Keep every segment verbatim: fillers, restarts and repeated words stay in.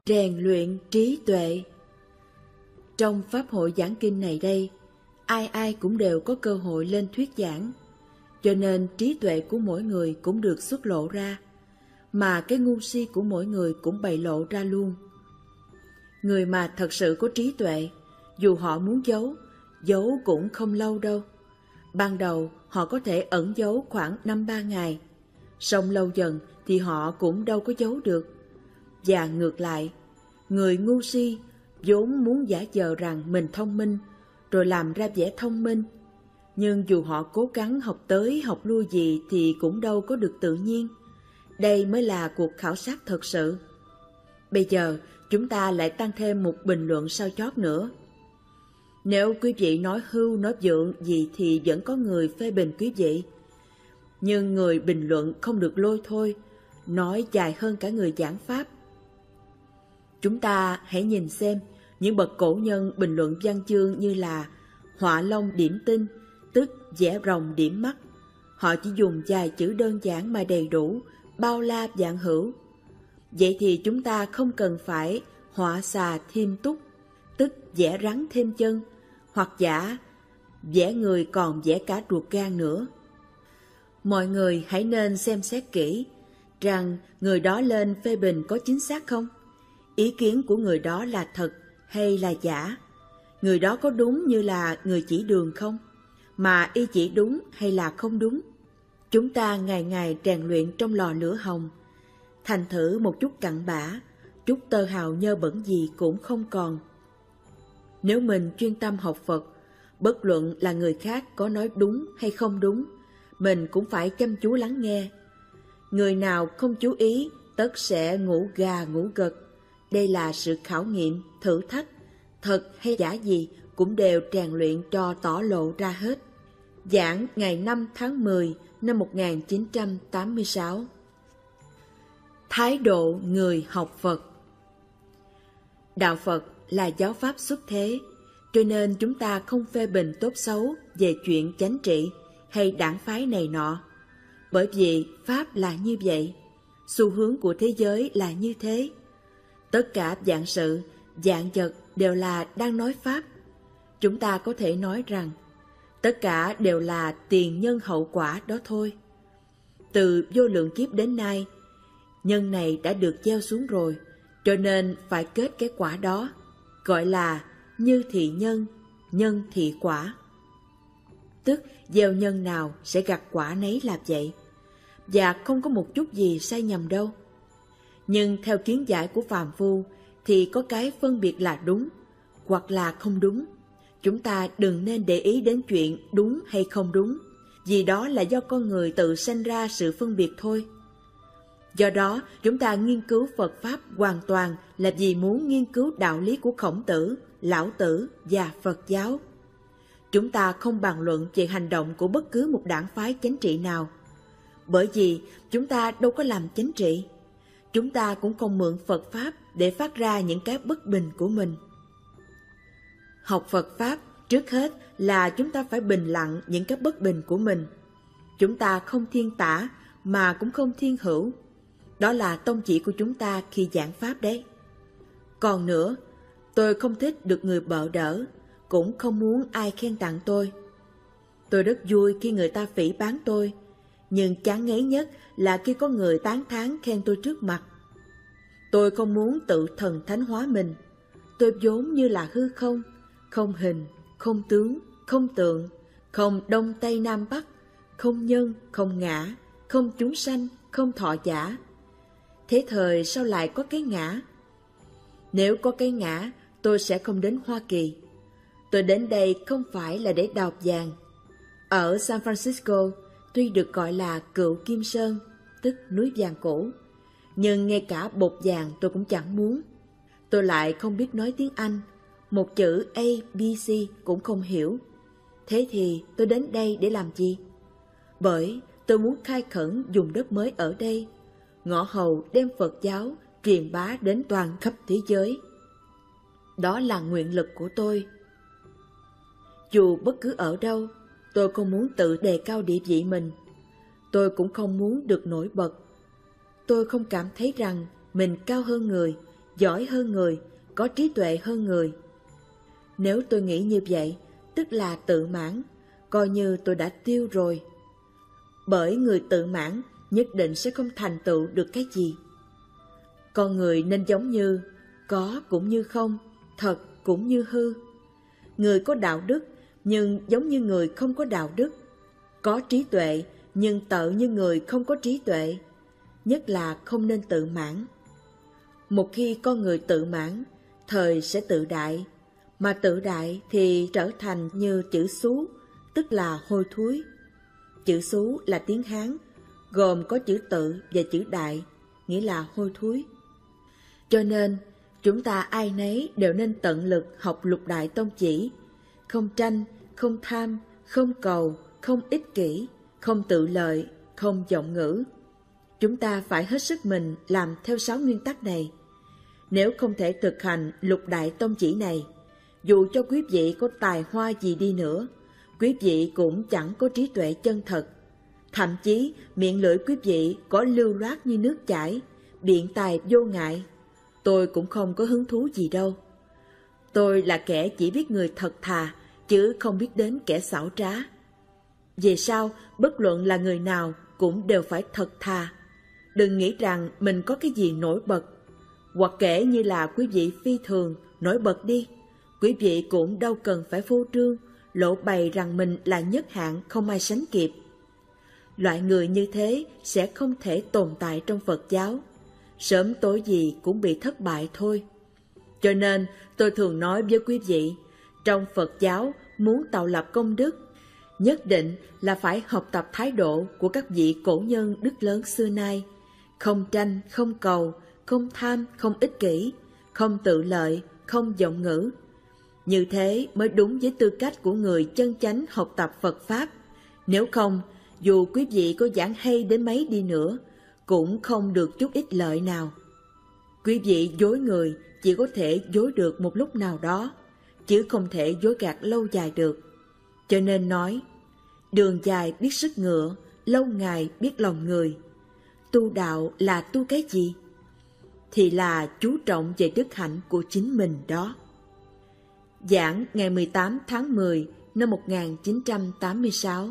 Rèn luyện trí tuệ. Trong Pháp hội giảng kinh này đây, ai ai cũng đều có cơ hội lên thuyết giảng, cho nên trí tuệ của mỗi người cũng được xuất lộ ra, mà cái ngu si của mỗi người cũng bày lộ ra luôn. Người mà thật sự có trí tuệ, dù họ muốn giấu, giấu cũng không lâu đâu. Ban đầu họ có thể ẩn giấu khoảng năm ba ngày, song lâu dần thì họ cũng đâu có giấu được. Và ngược lại, người ngu si vốn muốn giả vờ rằng mình thông minh, rồi làm ra vẻ thông minh, nhưng dù họ cố gắng học tới học lui gì thì cũng đâu có được tự nhiên. Đây mới là cuộc khảo sát thật sự. Bây giờ chúng ta lại tăng thêm một bình luận sau chót nữa. Nếu quý vị nói hưu nói vượng gì thì vẫn có người phê bình quý vị, nhưng người bình luận không được lôi thôi, nói dài hơn cả người giảng pháp. Chúng ta hãy nhìn xem những bậc cổ nhân bình luận văn chương như là họa long điểm tinh, tức vẽ rồng điểm mắt. Họ chỉ dùng vài chữ đơn giản mà đầy đủ, bao la vạn hữu. Vậy thì chúng ta không cần phải họa xà thêm túc, tức vẽ rắn thêm chân, hoặc giả vẽ người còn vẽ cả ruột gan nữa. Mọi người hãy nên xem xét kỹ rằng người đó lên phê bình có chính xác không? Ý kiến của người đó là thật hay là giả? Người đó có đúng như là người chỉ đường không? Mà y chỉ đúng hay là không đúng? Chúng ta ngày ngày rèn luyện trong lò lửa hồng, thành thử một chút cặn bã, chút tơ hào nhơ bẩn gì cũng không còn. Nếu mình chuyên tâm học Phật, bất luận là người khác có nói đúng hay không đúng, mình cũng phải chăm chú lắng nghe. Người nào không chú ý, tất sẽ ngủ gà ngủ gật. Đây là sự khảo nghiệm, thử thách, thật hay giả gì cũng đều rèn luyện cho tỏ lộ ra hết. Giảng ngày năm tháng mười năm một nghìn chín trăm tám mươi sáu. Thái độ người học Phật. Đạo Phật là giáo pháp xuất thế, cho nên chúng ta không phê bình tốt xấu về chuyện chánh trị hay đảng phái này nọ. Bởi vì Pháp là như vậy, xu hướng của thế giới là như thế. Tất cả vạn sự, vạn vật đều là đang nói Pháp. Chúng ta có thể nói rằng tất cả đều là tiền nhân hậu quả đó thôi. Từ vô lượng kiếp đến nay, nhân này đã được gieo xuống rồi, cho nên phải kết cái quả đó, gọi là như thị nhân, nhân thị quả. Tức gieo nhân nào sẽ gặt quả nấy là vậy, và không có một chút gì sai nhầm đâu. Nhưng theo kiến giải của phàm phu thì có cái phân biệt là đúng hoặc là không đúng. Chúng ta đừng nên để ý đến chuyện đúng hay không đúng, vì đó là do con người tự sanh ra sự phân biệt thôi. Do đó, chúng ta nghiên cứu Phật Pháp hoàn toàn là vì muốn nghiên cứu đạo lý của Khổng Tử, Lão Tử và Phật giáo. Chúng ta không bàn luận về hành động của bất cứ một đảng phái chánh trị nào, bởi vì chúng ta đâu có làm chánh trị. Chúng ta cũng không mượn Phật Pháp để phát ra những cái bất bình của mình. Học Phật Pháp, trước hết là chúng ta phải bình lặng những cái bất bình của mình. Chúng ta không thiên tả mà cũng không thiên hữu. Đó là tông chỉ của chúng ta khi giảng Pháp đấy. Còn nữa, tôi không thích được người bợ đỡ, cũng không muốn ai khen tặng tôi. Tôi rất vui khi người ta phỉ báng tôi, nhưng chán ngấy nhất là khi có người tán thán khen tôi trước mặt. Tôi không muốn tự thần thánh hóa mình. Tôi vốn như là hư không, không hình, không tướng, không tượng, không đông tây nam bắc, không nhân, không ngã, không chúng sanh, không thọ giả. Thế thời sao lại có cái ngã? Nếu có cái ngã, tôi sẽ không đến Hoa Kỳ. Tôi đến đây không phải là để đào vàng. Ở San Francisco, tuy được gọi là Cựu Kim Sơn, tức núi vàng cổ, nhưng ngay cả bột vàng tôi cũng chẳng muốn. Tôi lại không biết nói tiếng Anh, một chữ A, B, C cũng không hiểu. Thế thì tôi đến đây để làm gì? Bởi tôi muốn khai khẩn vùng đất mới ở đây, ngõ hầu đem Phật giáo truyền bá đến toàn khắp thế giới. Đó là nguyện lực của tôi. Dù bất cứ ở đâu, tôi không muốn tự đề cao địa vị mình. Tôi cũng không muốn được nổi bật. Tôi không cảm thấy rằng mình cao hơn người giỏi hơn người, có trí tuệ hơn người. Nếu tôi nghĩ như vậy, tức là tự mãn, coi như tôi đã tiêu rồi. Bởi người tự mãn nhất định sẽ không thành tựu được cái gì. Con người nên giống như có cũng như không, thật cũng như hư. Người có đạo đức nhưng giống như người không có đạo đức, có trí tuệ nhưng tợ như người không có trí tuệ. Nhất là không nên tự mãn. Một khi con người tự mãn, thời sẽ tự đại, mà tự đại thì trở thành như chữ xú, tức là hôi thối. Chữ xú là tiếng Hán, gồm có chữ tự và chữ đại, nghĩa là hôi thối. Cho nên, chúng ta ai nấy đều nên tận lực học lục đại tông chỉ, không tranh, không tham, không cầu, không ích kỷ, không tự lợi, không vọng ngữ. Chúng ta phải hết sức mình làm theo sáu nguyên tắc này. Nếu không thể thực hành lục đại tông chỉ này, dù cho quý vị có tài hoa gì đi nữa, quý vị cũng chẳng có trí tuệ chân thật. Thậm chí miệng lưỡi quý vị có lưu loát như nước chảy, biện tài vô ngại. Tôi cũng không có hứng thú gì đâu. Tôi là kẻ chỉ biết người thật thà, chứ không biết đến kẻ xảo trá. Về sau, bất luận là người nào cũng đều phải thật thà. Đừng nghĩ rằng mình có cái gì nổi bật. Hoặc kể như là quý vị phi thường, nổi bật đi. Quý vị cũng đâu cần phải phô trương, lộ bày rằng mình là nhất hạng không ai sánh kịp. Loại người như thế sẽ không thể tồn tại trong Phật giáo. Sớm tối gì cũng bị thất bại thôi. Cho nên tôi thường nói với quý vị, trong Phật giáo muốn tạo lập công đức, nhất định là phải học tập thái độ của các vị cổ nhân đức lớn xưa nay. Không tranh, không cầu, không tham, không ích kỷ, không tự lợi, không vọng ngữ. Như thế mới đúng với tư cách của người chân chánh học tập Phật Pháp. Nếu không, dù quý vị có giảng hay đến mấy đi nữa, cũng không được chút ít lợi nào. Quý vị dối người chỉ có thể dối được một lúc nào đó, chứ không thể dối gạt lâu dài được. Cho nên nói, đường dài biết sức ngựa, lâu ngày biết lòng người. Tu đạo là tu cái gì? Thì là chú trọng về đức hạnh của chính mình đó. Giảng ngày mười tám tháng mười năm một nghìn chín trăm tám mươi sáu.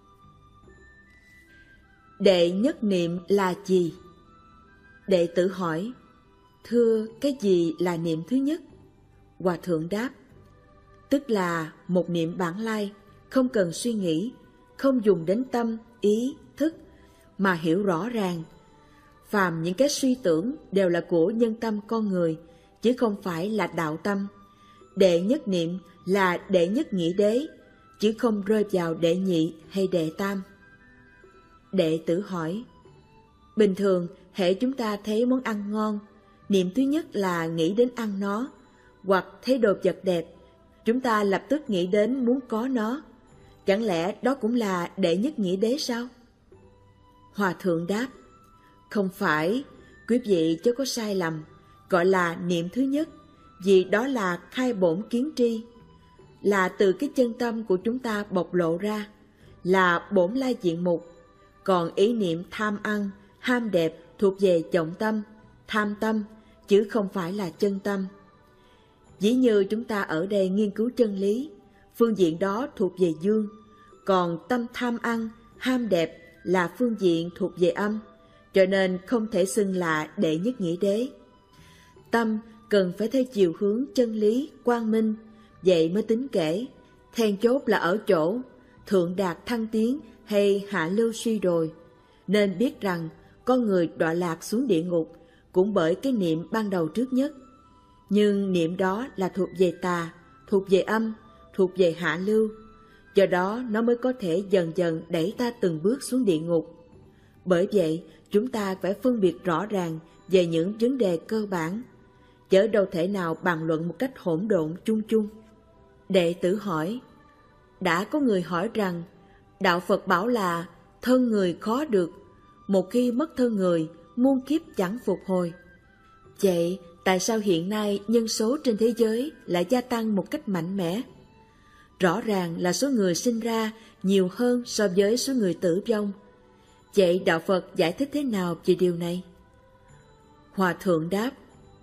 Đệ nhất niệm là gì? Đệ tử hỏi, thưa, cái gì là niệm thứ nhất? Hòa thượng đáp, tức là một niệm bản lai, không cần suy nghĩ, không dùng đến tâm, ý, thức, mà hiểu rõ ràng. Phàm những cái suy tưởng đều là của nhân tâm con người, chứ không phải là đạo tâm. Đệ nhất niệm là đệ nhất nghĩa đế, chứ không rơi vào đệ nhị hay đệ tam. Đệ tử hỏi, bình thường hễ chúng ta thấy món ăn ngon, niệm thứ nhất là nghĩ đến ăn nó, hoặc thấy đồ vật đẹp, chúng ta lập tức nghĩ đến muốn có nó. Chẳng lẽ đó cũng là đệ nhất nghĩa đế sao? Hòa thượng đáp, không phải, quý vị chớ có sai lầm, gọi là niệm thứ nhất, vì đó là khai bổn kiến tri, là từ cái chân tâm của chúng ta bộc lộ ra, là bổn lai diện mục. Còn ý niệm tham ăn, ham đẹp thuộc về vọng tâm, tham tâm, chứ không phải là chân tâm. Dĩ như chúng ta ở đây nghiên cứu chân lý, phương diện đó thuộc về dương, còn tâm tham ăn, ham đẹp là phương diện thuộc về âm, cho nên không thể xưng là đệ nhất nghĩa đế. Tâm cần phải theo chiều hướng chân lý, quang minh, vậy mới tính kể. Then chốt là ở chỗ thượng đạt thăng tiến hay hạ lưu suy đồi. Nên biết rằng con người đọa lạc xuống địa ngục cũng bởi cái niệm ban đầu trước nhất. Nhưng niệm đó là thuộc về tà, thuộc về âm, thuộc về hạ lưu. Do đó nó mới có thể dần dần đẩy ta từng bước xuống địa ngục. Bởi vậy chúng ta phải phân biệt rõ ràng về những vấn đề cơ bản, chớ đâu thể nào bàn luận một cách hỗn độn chung chung. Đệ tử hỏi, đã có người hỏi rằng đạo Phật bảo là thân người khó được, một khi mất thân người, muôn kiếp chẳng phục hồi. Vậy tại sao hiện nay nhân số trên thế giới lại gia tăng một cách mạnh mẽ? Rõ ràng là số người sinh ra nhiều hơn so với số người tử vong. Vậy đạo Phật giải thích thế nào về điều này? Hòa thượng đáp,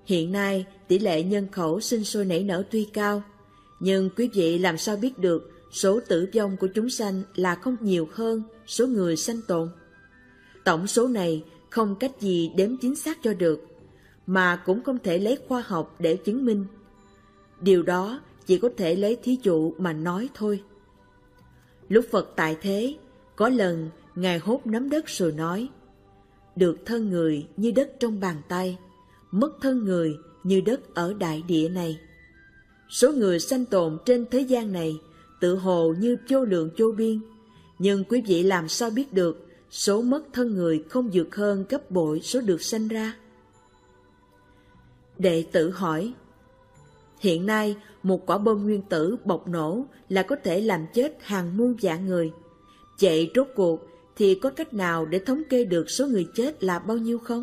Hiện nay, tỷ lệ nhân khẩu sinh sôi nảy nở tuy cao, nhưng quý vị làm sao biết được số tử vong của chúng sanh là không nhiều hơn số người sanh tồn? Tổng số này không cách gì đếm chính xác cho được, mà cũng không thể lấy khoa học để chứng minh. Điều đó chỉ có thể lấy thí dụ mà nói thôi. Lúc Phật tại thế, có lần Ngài hốt nắm đất rồi nói: được thân người như đất trong bàn tay, mất thân người như đất ở đại địa này. Số người sanh tồn trên thế gian này tự hồ như vô lượng vô biên, nhưng quý vị làm sao biết được số mất thân người không vượt hơn gấp bội số được sanh ra? Đệ tử hỏi: hiện nay một quả bom nguyên tử bộc nổ là có thể làm chết hàng muôn vạn người. Vậy rốt cuộc thì có cách nào để thống kê được số người chết là bao nhiêu không?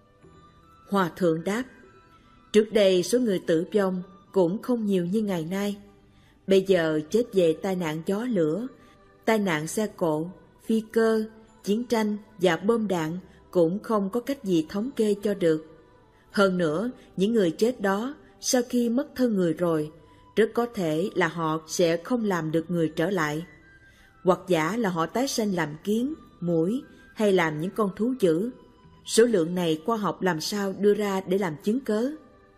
Hòa thượng đáp: trước đây số người tử vong cũng không nhiều như ngày nay. Bây giờ chết về tai nạn gió lửa, tai nạn xe cộ, phi cơ, chiến tranh và bom đạn cũng không có cách gì thống kê cho được. Hơn nữa, những người chết đó sau khi mất thân người rồi, rất có thể là họ sẽ không làm được người trở lại, hoặc giả là họ tái sanh làm kiến, muỗi hay làm những con thú dữ. Số lượng này khoa học làm sao đưa ra để làm chứng cớ?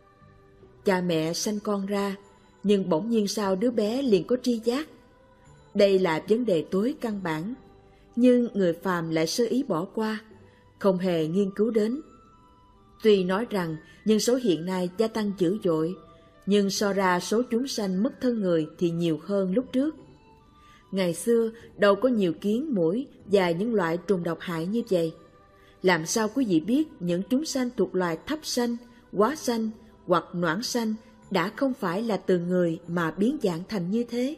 Cha mẹ sanh con ra, nhưng bỗng nhiên sao đứa bé liền có tri giác? Đây là vấn đề tối căn bản, nhưng người phàm lại sơ ý bỏ qua, không hề nghiên cứu đến. Tuy nói rằng nhân số hiện nay gia tăng dữ dội, nhưng so ra số chúng sanh mất thân người thì nhiều hơn lúc trước. Ngày xưa đâu có nhiều kiến, muỗi và những loại trùng độc hại như vậy. Làm sao quý vị biết những chúng sanh thuộc loài thấp sanh, quá sanh hoặc noãn sanh đã không phải là từ người mà biến dạng thành như thế?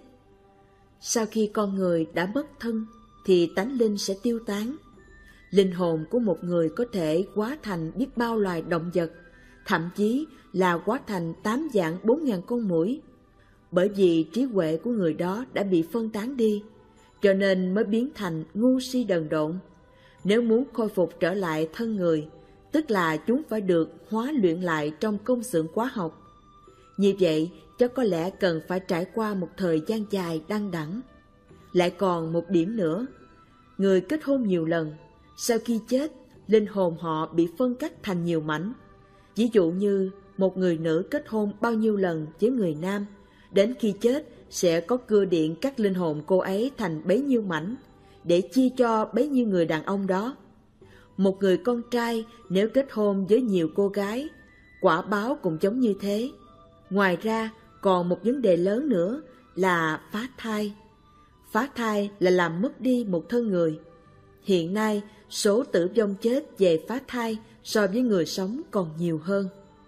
Sau khi con người đã mất thân thì tánh linh sẽ tiêu tán. Linh hồn của một người có thể hóa thành biết bao loài động vật, thậm chí là hóa thành tám vạn bốn ngàn con muỗi. Bởi vì trí huệ của người đó đã bị phân tán đi, cho nên mới biến thành ngu si đần độn. Nếu muốn khôi phục trở lại thân người, tức là chúng phải được hóa luyện lại trong công xưởng hóa học. Như vậy, chắc có lẽ cần phải trải qua một thời gian dài đăng đẳng. Lại còn một điểm nữa, người kết hôn nhiều lần, sau khi chết, linh hồn họ bị phân cắt thành nhiều mảnh. Ví dụ như một người nữ kết hôn bao nhiêu lần với người nam, đến khi chết sẽ có cưa điện cắt linh hồn cô ấy thành bấy nhiêu mảnh, để chia cho bấy nhiêu người đàn ông đó. Một người con trai nếu kết hôn với nhiều cô gái, quả báo cũng giống như thế. Ngoài ra, còn một vấn đề lớn nữa là phá thai. Phá thai là làm mất đi một thân người. Hiện nay, số tử vong chết về phá thai so với người sống còn nhiều hơn.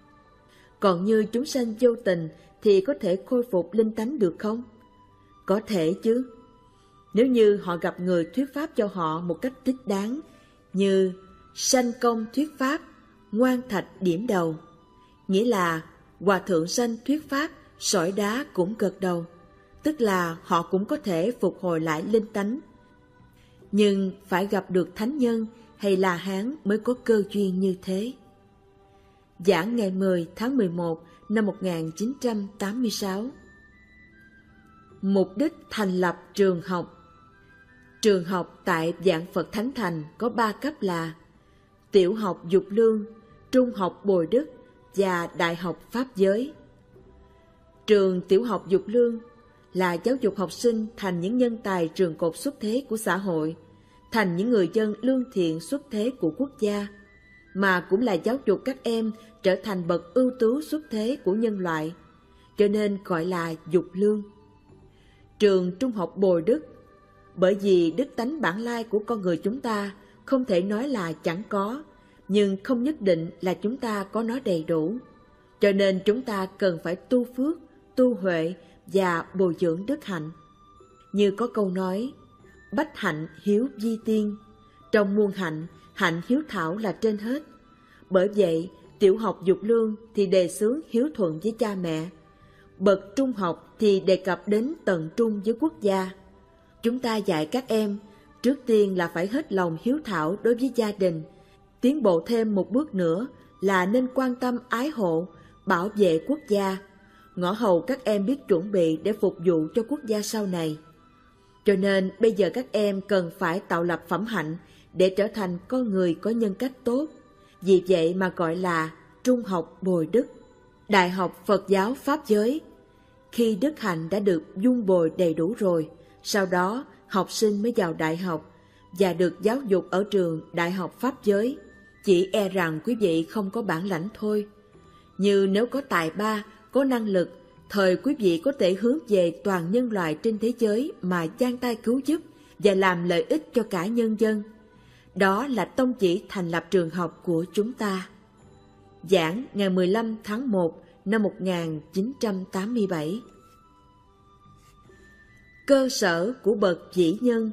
Còn như chúng sanh vô tình thì có thể khôi phục linh tánh được không? Có thể chứ. Nếu như họ gặp người thuyết pháp cho họ một cách thích đáng, như sanh công thuyết pháp, ngoan thạch điểm đầu, nghĩa là hòa thượng sanh thuyết pháp, sỏi đá cũng gật đầu, tức là họ cũng có thể phục hồi lại linh tánh. Nhưng phải gặp được thánh nhân hay là hán mới có cơ duyên như thế. Giảng ngày mười tháng mười một năm một nghìn chín trăm tám mươi sáu. Mục đích thành lập trường học. Trường học tại Vạn Phật Thánh Thành có ba cấp là tiểu học Dục Lương, trung học Bồi Đức và đại học Pháp Giới. Trường tiểu học Dục Lương là giáo dục học sinh thành những nhân tài trường cột xuất thế của xã hội, thành những người dân lương thiện xuất thế của quốc gia, mà cũng là giáo dục các em trở thành bậc ưu tú xuất thế của nhân loại, cho nên gọi là Dục Lương. Trường trung học Bồi Đức, bởi vì đức tánh bản lai của con người chúng ta không thể nói là chẳng có, nhưng không nhất định là chúng ta có nó đầy đủ, cho nên chúng ta cần phải tu phước, tu huệ và bồi dưỡng đức hạnh. Như có câu nói, bách hạnh hiếu vi tiên, trong muôn hạnh, hạnh hiếu thảo là trên hết. Bởi vậy, tiểu học Dục Lương thì đề xướng hiếu thuận với cha mẹ, bậc trung học thì đề cập đến tận trung với quốc gia. Chúng ta dạy các em, trước tiên là phải hết lòng hiếu thảo đối với gia đình, tiến bộ thêm một bước nữa là nên quan tâm ái hộ, bảo vệ quốc gia. Ngõ hầu các em biết chuẩn bị để phục vụ cho quốc gia sau này. Cho nên bây giờ các em cần phải tạo lập phẩm hạnh để trở thành con người có nhân cách tốt. Vì vậy mà gọi là trung học bồi đức, đại học Phật giáo Pháp giới. Khi đức hạnh đã được dung bồi đầy đủ rồi, sau đó học sinh mới vào đại học và được giáo dục ở trường đại học Pháp giới. Chỉ e rằng quý vị không có bản lãnh thôi. Như nếu có tài ba, có năng lực, thời quý vị có thể hướng về toàn nhân loại trên thế giới mà giang tay cứu giúp và làm lợi ích cho cả nhân dân. Đó là tông chỉ thành lập trường học của chúng ta. Giảng ngày mười lăm tháng một năm một nghìn chín trăm tám mươi bảy. Cơ sở của bậc vĩ nhân.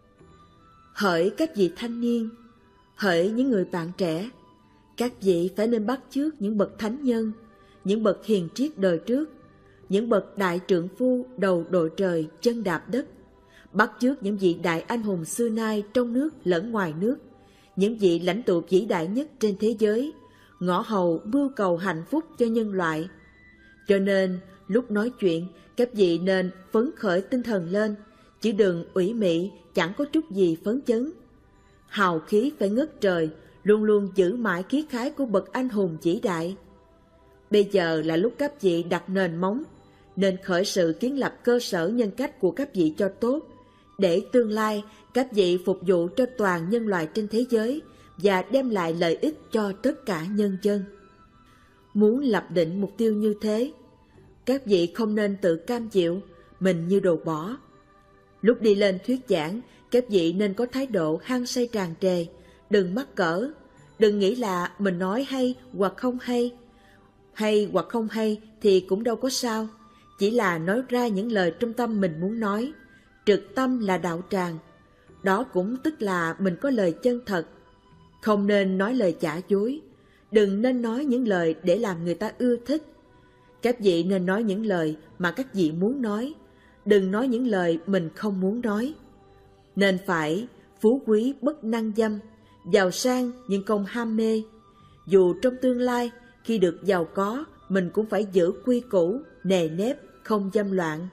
Hỡi các vị thanh niên, hỡi những người bạn trẻ, các vị phải nên bắt chước những bậc thánh nhân, những bậc hiền triết đời trước, những bậc đại trượng phu đầu đội trời chân đạp đất, bắt chước những vị đại anh hùng xưa nay trong nước lẫn ngoài nước, những vị lãnh tụ vĩ đại nhất trên thế giới, ngõ hầu mưu cầu hạnh phúc cho nhân loại. Cho nên lúc nói chuyện, các vị nên phấn khởi tinh thần lên, chứ đừng ủy mị chẳng có chút gì phấn chấn. Hào khí phải ngất trời, luôn luôn giữ mãi khí khái của bậc anh hùng vĩ đại. Bây giờ là lúc các vị đặt nền móng, nên khởi sự kiến lập cơ sở nhân cách của các vị cho tốt, để tương lai các vị phục vụ cho toàn nhân loại trên thế giới và đem lại lợi ích cho tất cả nhân dân. Muốn lập định mục tiêu như thế, các vị không nên tự cam chịu mình như đồ bỏ. Lúc đi lên thuyết giảng, các vị nên có thái độ hăng say tràn trề, đừng mắc cỡ, đừng nghĩ là mình nói hay hoặc không hay. Hay hoặc không hay thì cũng đâu có sao, chỉ là nói ra những lời trong tâm mình muốn nói. Trực tâm là đạo tràng, đó cũng tức là mình có lời chân thật. Không nên nói lời giả dối, đừng nên nói những lời để làm người ta ưa thích. Các vị nên nói những lời mà các vị muốn nói, đừng nói những lời mình không muốn nói. Nên phải phú quý bất năng dâm, giàu sang nhưng không ham mê. Dù trong tương lai khi được giàu có, mình cũng phải giữ quy củ, nề nếp, không dâm loạn.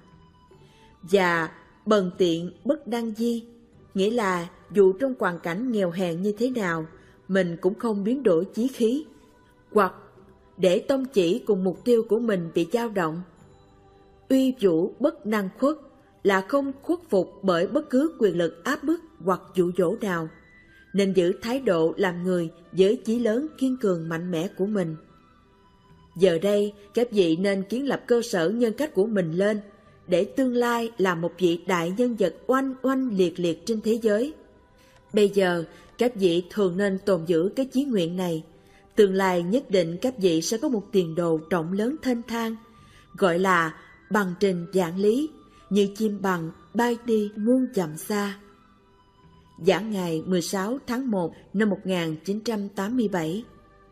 Và bần tiện bất đăng di, nghĩa là dù trong hoàn cảnh nghèo hèn như thế nào, mình cũng không biến đổi chí khí, hoặc để tông chỉ cùng mục tiêu của mình bị dao động. Uy vũ bất năng khuất là không khuất phục bởi bất cứ quyền lực áp bức hoặc dụ dỗ nào, nên giữ thái độ làm người với chí lớn kiên cường mạnh mẽ của mình. Giờ đây, các vị nên kiến lập cơ sở nhân cách của mình lên, để tương lai là một vị đại nhân vật oanh oanh liệt liệt trên thế giới. Bây giờ, các vị thường nên tồn giữ cái chí nguyện này. Tương lai nhất định các vị sẽ có một tiền đồ rộng lớn thênh thang, gọi là bằng trình vạn lý, như chim bằng bay đi muôn dặm xa. Giảng ngày mười sáu tháng một năm một nghìn chín trăm tám mươi bảy.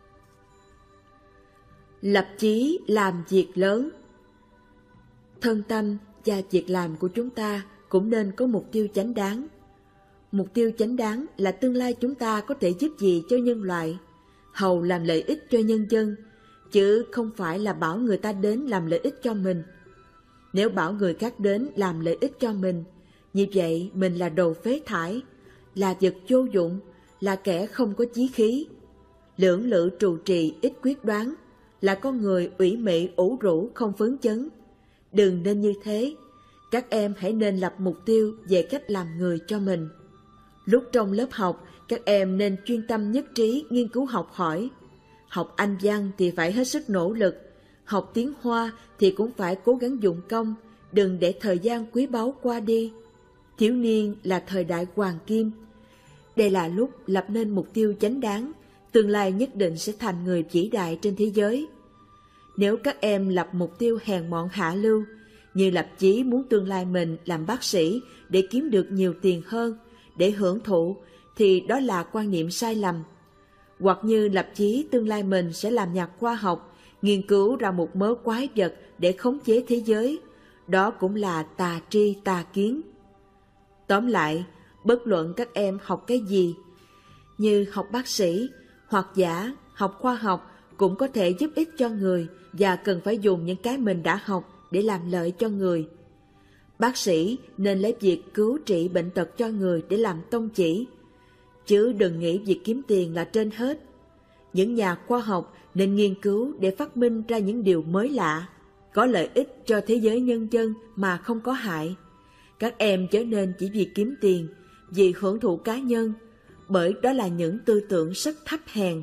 Lập chí làm việc lớn. Thân tâm và việc làm của chúng ta cũng nên có mục tiêu chánh đáng. Mục tiêu chánh đáng là tương lai chúng ta có thể giúp gì cho nhân loại, hầu làm lợi ích cho nhân dân, chứ không phải là bảo người ta đến làm lợi ích cho mình. Nếu bảo người khác đến làm lợi ích cho mình, như vậy mình là đồ phế thải, là vật vô dụng, là kẻ không có chí khí. Lưỡng lự trù trì ít quyết đoán, là con người ủy mị ủ rũ không phấn chấn. Đừng nên như thế. Các em hãy nên lập mục tiêu về cách làm người cho mình. Lúc trong lớp học, các em nên chuyên tâm nhất trí nghiên cứu học hỏi. Học Anh văn thì phải hết sức nỗ lực, học tiếng Hoa thì cũng phải cố gắng dụng công, đừng để thời gian quý báu qua đi. Thiếu niên là thời đại hoàng kim. Đây là lúc lập nên mục tiêu chánh đáng, tương lai nhất định sẽ thành người vĩ đại trên thế giới. Nếu các em lập mục tiêu hèn mọn hạ lưu, như lập chí muốn tương lai mình làm bác sĩ để kiếm được nhiều tiền hơn, để hưởng thụ, thì đó là quan niệm sai lầm. Hoặc như lập chí tương lai mình sẽ làm nhà khoa học, nghiên cứu ra một mớ quái vật để khống chế thế giới, đó cũng là tà tri tà kiến. Tóm lại, bất luận các em học cái gì, như học bác sĩ, hoặc giả, học khoa học, cũng có thể giúp ích cho người và cần phải dùng những cái mình đã học để làm lợi cho người. Bác sĩ nên lấy việc cứu trị bệnh tật cho người để làm tông chỉ, chứ đừng nghĩ việc kiếm tiền là trên hết. Những nhà khoa học nên nghiên cứu để phát minh ra những điều mới lạ, có lợi ích cho thế giới nhân dân mà không có hại. Các em chớ nên chỉ vì kiếm tiền, vì hưởng thụ cá nhân, bởi đó là những tư tưởng rất thấp hèn.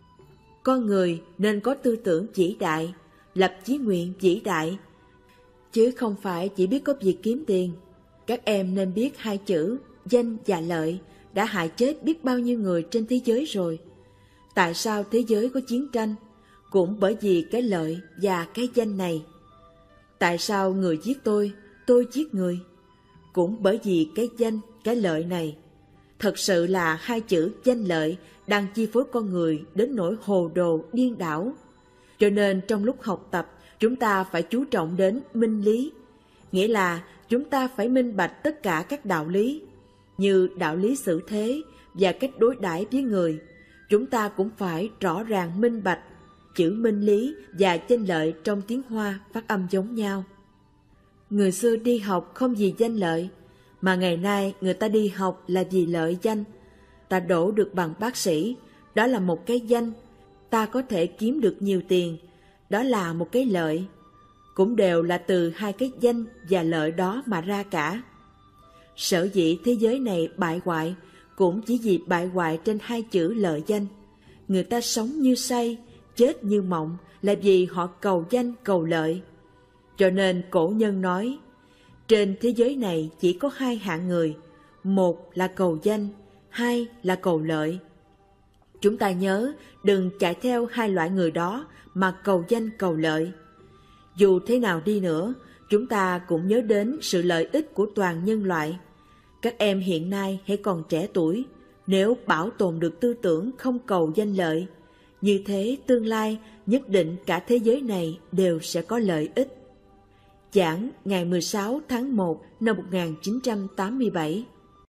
Con người nên có tư tưởng vĩ đại, lập chí nguyện vĩ đại, chứ không phải chỉ biết có việc kiếm tiền. Các em nên biết hai chữ danh và lợi đã hại chết biết bao nhiêu người trên thế giới rồi. Tại sao thế giới có chiến tranh? Cũng bởi vì cái lợi và cái danh này. Tại sao người giết tôi, tôi giết người? Cũng bởi vì cái danh, cái lợi này. Thật sự là hai chữ danh lợi đang chi phối con người đến nỗi hồ đồ điên đảo. Cho nên trong lúc học tập, chúng ta phải chú trọng đến minh lý, nghĩa là chúng ta phải minh bạch tất cả các đạo lý, như đạo lý xử thế và cách đối đãi với người. Chúng ta cũng phải rõ ràng minh bạch, chữ minh lý và danh lợi trong tiếng Hoa phát âm giống nhau. Người xưa đi học không vì danh lợi, mà ngày nay người ta đi học là vì lợi danh. Ta đổ được bằng bác sĩ, đó là một cái danh. Ta có thể kiếm được nhiều tiền, đó là một cái lợi. Cũng đều là từ hai cái danh và lợi đó mà ra cả. Sở dĩ thế giới này bại hoại cũng chỉ vì bại hoại trên hai chữ lợi danh. Người ta sống như say, chết như mộng là vì họ cầu danh cầu lợi. Cho nên cổ nhân nói, trên thế giới này chỉ có hai hạng người, một là cầu danh, hai là cầu lợi. Chúng ta nhớ đừng chạy theo hai loại người đó mà cầu danh cầu lợi. Dù thế nào đi nữa, chúng ta cũng nhớ đến sự lợi ích của toàn nhân loại. Các em hiện nay hãy còn trẻ tuổi, nếu bảo tồn được tư tưởng không cầu danh lợi, như thế tương lai nhất định cả thế giới này đều sẽ có lợi ích. Giảng ngày mười sáu tháng một năm một nghìn chín trăm tám mươi bảy.